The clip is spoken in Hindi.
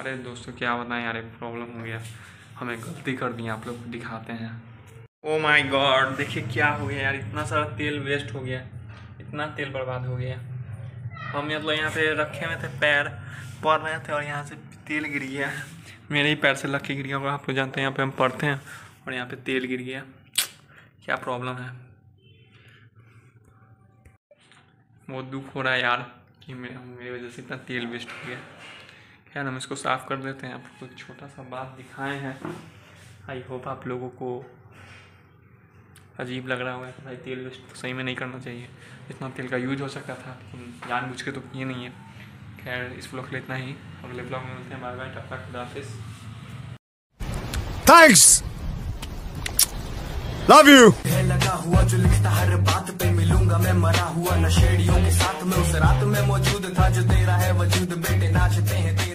अरे दोस्तों क्या बताएं यार, एक प्रॉब्लम हो गया, हमें गलती कर दी, आप लोग को दिखाते हैं। ओ माय गॉड, देखिए क्या हो गया यार, इतना सारा तेल वेस्ट हो गया, इतना तेल बर्बाद हो गया। हम मतलब यहाँ पे रखे हुए थे, पैर पड़ रहे थे और यहाँ से तेल गिर गया, मेरे ही पैर से लग के गिर गया। आप लोग जानते हैं यहाँ पे हम पढ़ते हैं और यहाँ पे तेल गिर गया, क्या प्रॉब्लम है। बहुत दुख हो रहा है यार कि मेरी वजह से इतना तेल वेस्ट हो गया। खैर हम इसको साफ़ कर देते हैं, आपको एक छोटा सा बात दिखाए हैं। आई होप आप लोगों को अजीब लग रहा होगा कि भाई तेल वेस्ट सही में नहीं करना चाहिए, इतना तेल का यूज हो सकता था, लेकिन जानबूझ के तो किए नहीं है। खैर इस ब्लॉग के लिए इतना ही, अगले ब्लॉग में मिलते हैं। बाय बाय, तब तक खुदा हाफिज़। Thanks, love you. लगा हुआ जो लिखता हर बात पे, मिलूंगा मैं मरा हुआ नशेड़ियों के साथ में, उस रात में मौजूद था जो तेरा है वजूद, बेटे नाचते हैं।